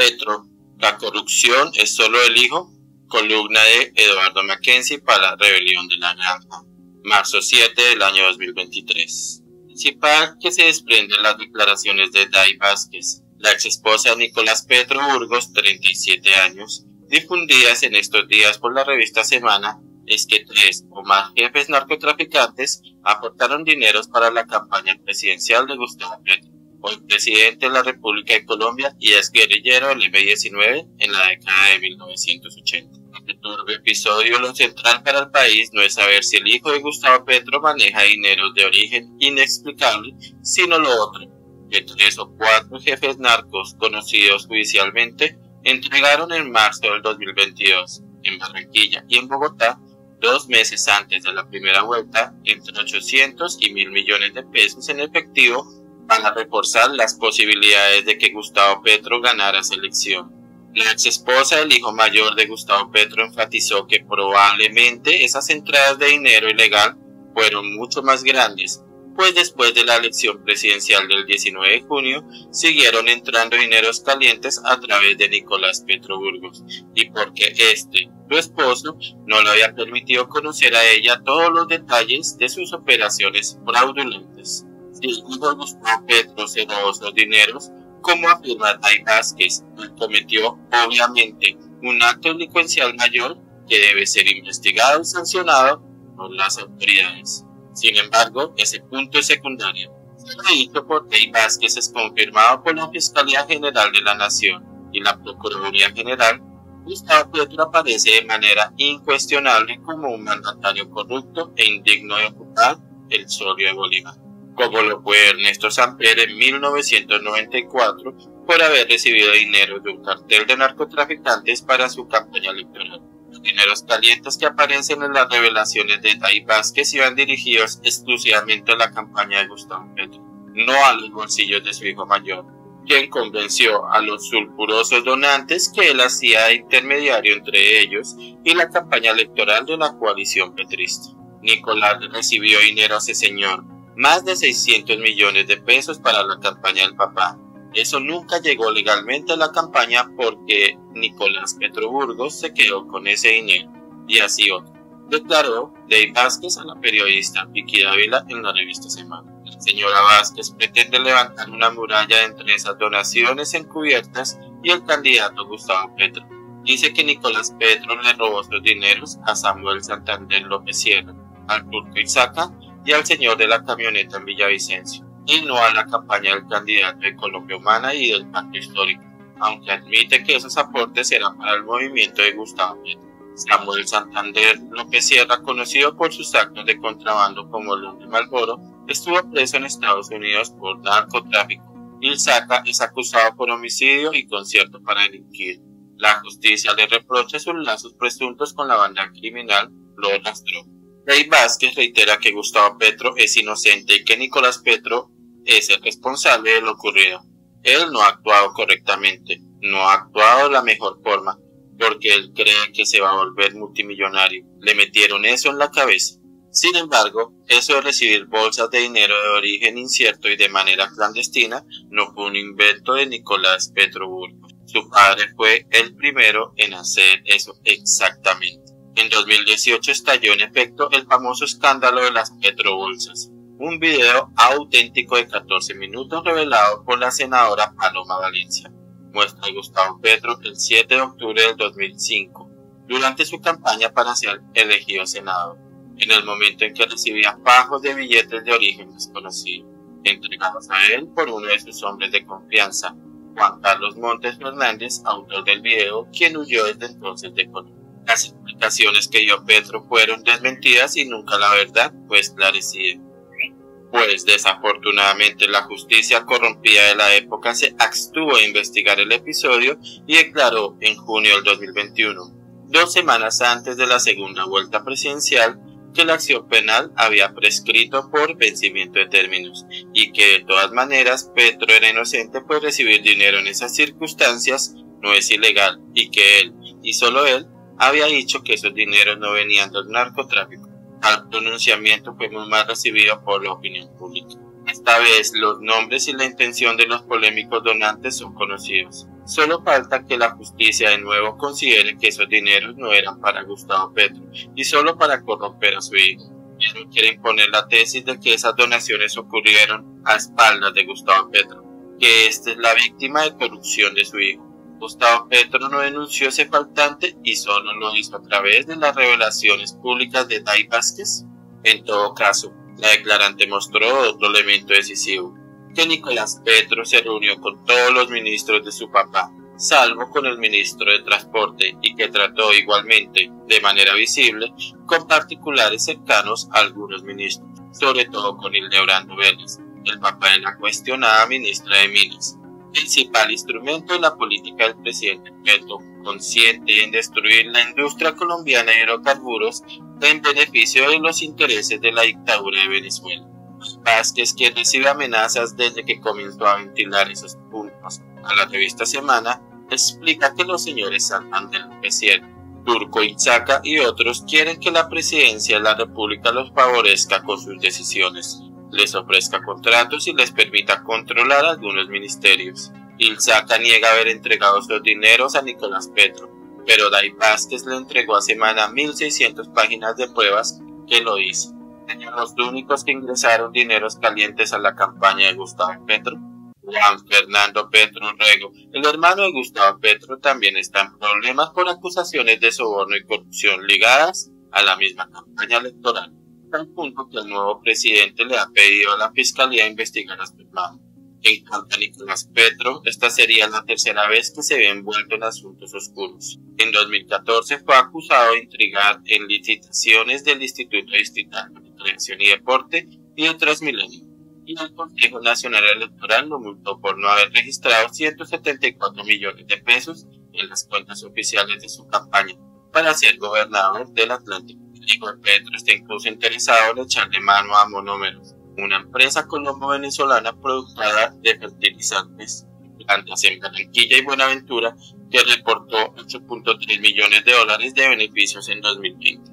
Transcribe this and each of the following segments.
Petro, la corrupción es solo el hijo. Columna de Eduardo Mackenzie para la Rebelión de la Granja, marzo 7 del año 2023. Principal que se desprende en las declaraciones de Day Vázquez, la ex esposa de Nicolás Petro Burgos, 37 años, difundidas en estos días por la revista Semana, es que 3 o más jefes narcotraficantes aportaron dineros para la campaña presidencial de Gustavo Petro, hoy presidente de la República de Colombia y ex guerrillero del M-19 en la década de 1980. En este turbio episodio, lo central para el país no es saber si el hijo de Gustavo Petro maneja dineros de origen inexplicable, sino lo otro, que 3 o 4 jefes narcos conocidos judicialmente entregaron en marzo del 2022 en Barranquilla y en Bogotá, 2 meses antes de la primera vuelta, entre 800 y 1.000 millones de pesos en efectivo para reforzar las posibilidades de que Gustavo Petro ganara esa elección. La ex esposa del hijo mayor de Gustavo Petro enfatizó que probablemente esas entradas de dinero ilegal fueron mucho más grandes, pues después de la elección presidencial del 19 de junio siguieron entrando dineros calientes a través de Nicolás Petro Burgos, y porque su esposo, no le había permitido conocer a ella todos los detalles de sus operaciones fraudulentas. Si el hijo de Gustavo Petro se robó esos dineros, como afirma Day Vázquez, cometió obviamente un acto delincuencial mayor que debe ser investigado y sancionado por las autoridades. Sin embargo, ese punto es secundario. Lo dicho por Day Vázquez es confirmado por la Fiscalía General de la Nación y la Procuraduría General. Gustavo Petro aparece de manera incuestionable como un mandatario corrupto e indigno de ocupar el solio de Bolívar, como lo fue Ernesto Samper en 1994 por haber recibido dinero de un cartel de narcotraficantes para su campaña electoral. Los dineros calientes que aparecen en las revelaciones de Day Vázquez iban dirigidos exclusivamente a la campaña de Gustavo Petro, no a los bolsillos de su hijo mayor, quien convenció a los sulfurosos donantes que él hacía de intermediario entre ellos y la campaña electoral de la coalición petrista. Nicolás recibió dinero a ese señor, más de 600 millones de pesos para la campaña del papá. Eso nunca llegó legalmente a la campaña porque Nicolás Petro Burgos se quedó con ese dinero, y así otro, declaró Day Vázquez a la periodista Vicky Dávila en la revista Semana. La señora Vázquez pretende levantar una muralla entre esas donaciones encubiertas y el candidato Gustavo Petro. Dice que Nicolás Petro le robó sus dineros a Samuel Santander López Sierra, al turco Isaca y al señor de la camioneta en Villavicencio, y no a la campaña del candidato de Colombia Humana y del Pacto Histórico, aunque admite que esos aportes eran para el movimiento de Gustavo Petro. Samuel Santander López Sierra, conocido por sus actos de contrabando como el Hombre Malboro, estuvo preso en Estados Unidos por narcotráfico. Isaca es acusado por homicidio y concierto para delinquir. La justicia le reprocha sus lazos presuntos con la banda criminal Los Rastro. Day Vázquez reitera que Gustavo Petro es inocente y que Nicolás Petro es el responsable de lo ocurrido. Él no ha actuado correctamente, no ha actuado de la mejor forma, porque él cree que se va a volver multimillonario. Le metieron eso en la cabeza. Sin embargo, eso de recibir bolsas de dinero de origen incierto y de manera clandestina no fue un invento de Nicolás Petro Burgos. Su padre fue el primero en hacer eso exactamente. En 2018 estalló en efecto el famoso escándalo de las petrobolsas, un video auténtico de 14 minutos revelado por la senadora Paloma Valencia. Muestra a Gustavo Petro el 7 de octubre del 2005, durante su campaña para ser elegido senador, en el momento en que recibía fajos de billetes de origen desconocido, entregados a él por uno de sus hombres de confianza, Juan Carlos Montes Fernández, autor del video, quien huyó desde entonces de Colombia. Las explicaciones que dio Petro fueron desmentidas y nunca la verdad fue esclarecida. Pues desafortunadamente la justicia corrompida de la época se abstuvo de investigar el episodio y declaró en junio del 2021, 2 semanas antes de la segunda vuelta presidencial, que la acción penal había prescrito por vencimiento de términos y que de todas maneras Petro era inocente, pues recibir dinero en esas circunstancias no es ilegal y que él, y solo él, había dicho que esos dineros no venían del narcotráfico. Tal pronunciamiento fue muy mal recibido por la opinión pública. Esta vez los nombres y la intención de los polémicos donantes son conocidos. Solo falta que la justicia de nuevo considere que esos dineros no eran para Gustavo Petro y solo para corromper a su hijo. Ellos quieren poner la tesis de que esas donaciones ocurrieron a espaldas de Gustavo Petro, que esta es la víctima de corrupción de su hijo. Gustavo Petro no denunció ese faltante y solo lo hizo a través de las revelaciones públicas de Day Vázquez. En todo caso, la declarante mostró otro elemento decisivo, que Nicolás Petro se reunió con todos los ministros de su papá, salvo con el ministro de Transporte, y que trató igualmente, de manera visible, con particulares cercanos a algunos ministros, sobre todo con Hildebrando Vélez, el papá de la cuestionada ministra de Minas, principal instrumento de la política del presidente Petro, consciente en destruir la industria colombiana de hidrocarburos en beneficio de los intereses de la dictadura de Venezuela. Vázquez, quien recibe amenazas desde que comenzó a ventilar esos puntos a la revista Semana, explica que los señores Santander, Turco, Itzaca y otros quieren que la presidencia de la República los favorezca con sus decisiones, les ofrezca contratos y les permita controlar algunos ministerios. Itzaca niega haber entregado esos dineros a Nicolás Petro, pero Day Vázquez le entregó a Semana 1.600 páginas de pruebas que lo dicen. Los únicos que ingresaron dineros calientes a la campaña de Gustavo Petro. Juan Fernando Petro Rego, el hermano de Gustavo Petro, también está en problemas por acusaciones de soborno y corrupción ligadas a la misma campaña electoral, al punto que el nuevo presidente le ha pedido a la fiscalía investigar a su hermano. En cuanto a Nicolás Petro, esta sería la tercera vez que se ve envuelto en asuntos oscuros. En 2014 fue acusado de intrigar en licitaciones del Instituto Distrital de Recreación y Deporte y de Transmilenio, y el Consejo Nacional Electoral lo multó por no haber registrado 174 millones de pesos en las cuentas oficiales de su campaña para ser gobernador del Atlántico. El hijo de Petro está incluso interesado en echarle mano a Monómeros, una empresa colombo-venezolana productora de fertilizantes, plantas en Barranquilla y Buenaventura, que reportó 8.3 millones de dólares de beneficios en 2020.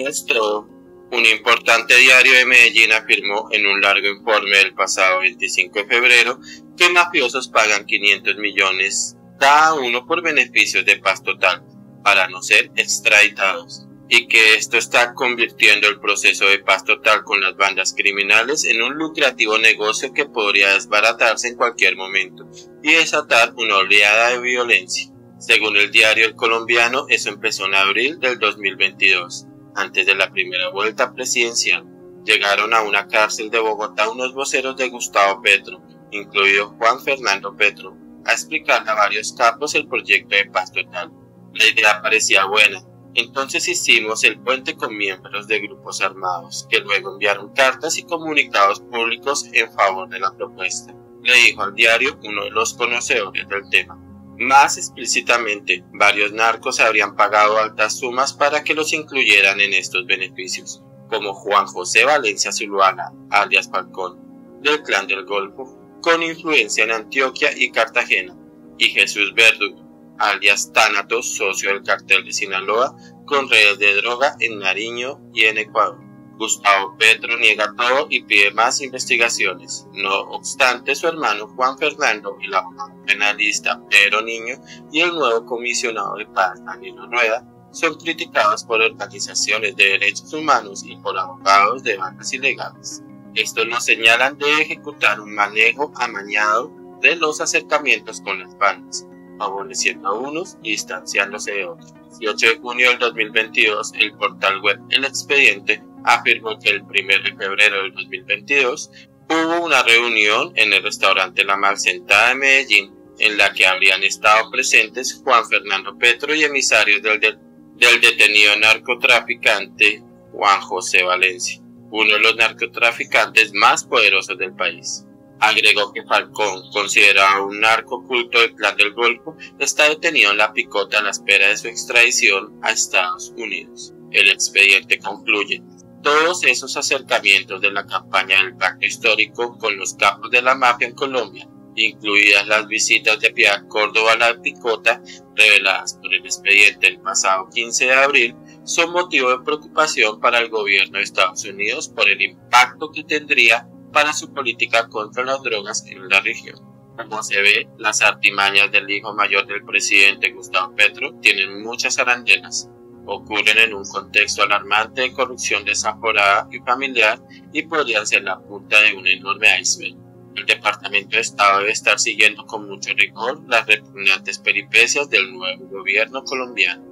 Un importante diario de Medellín afirmó en un largo informe del pasado 25 de febrero que mafiosos pagan 500 millones cada uno por beneficios de paz total para no ser extraditados, y que esto está convirtiendo el proceso de paz total con las bandas criminales en un lucrativo negocio que podría desbaratarse en cualquier momento y desatar una oleada de violencia. Según el diario El Colombiano, eso empezó en abril del 2022, antes de la primera vuelta presidencial. Llegaron a una cárcel de Bogotá unos voceros de Gustavo Petro, incluido Juan Fernando Petro, a explicarle a varios capos el proyecto de paz total. La idea parecía buena. Entonces hicimos el puente con miembros de grupos armados, que luego enviaron cartas y comunicados públicos en favor de la propuesta, le dijo al diario uno de los conocedores del tema. Más explícitamente, varios narcos habrían pagado altas sumas para que los incluyeran en estos beneficios, como Juan José Valencia Zuluaga, alias Falcón, del Clan del Golfo, con influencia en Antioquia y Cartagena, y Jesús Verdugo, alias Tánatos, socio del cartel de Sinaloa, con redes de droga en Nariño y en Ecuador. Gustavo Petro niega todo y pide más investigaciones. No obstante, su hermano Juan Fernando, el abogado penalista Pedro Niño y el nuevo comisionado de paz Danilo Rueda son criticados por organizaciones de derechos humanos y por abogados de bandas ilegales. Estos nos señalan de ejecutar un manejo amañado de los acercamientos con las bandas, favoreciendo a unos y distanciándose de otros. El 18 de junio del 2022, el portal web El Expediente afirmó que el 1 de febrero del 2022 hubo una reunión en el restaurante La Malsentada de Medellín, en la que habrían estado presentes Juan Fernando Petro y emisarios del detenido narcotraficante Juan José Valencia, uno de los narcotraficantes más poderosos del país. Agregó que Falcón, considerado un narco oculto del Clan del Golfo, está detenido en La Picota a la espera de su extradición a Estados Unidos. El expediente concluye: todos esos acercamientos de la campaña del pacto histórico con los capos de la mafia en Colombia, incluidas las visitas de Piedad Córdoba a La Picota, reveladas por el expediente el pasado 15 de abril, son motivo de preocupación para el gobierno de Estados Unidos por el impacto que tendría para su política contra las drogas en la región. Como se ve, las artimañas del hijo mayor del presidente Gustavo Petro tienen muchas arandelas. Ocurren en un contexto alarmante de corrupción desaforada y familiar y podrían ser la punta de un enorme iceberg. El Departamento de Estado debe estar siguiendo con mucho rigor las repugnantes peripecias del nuevo gobierno colombiano.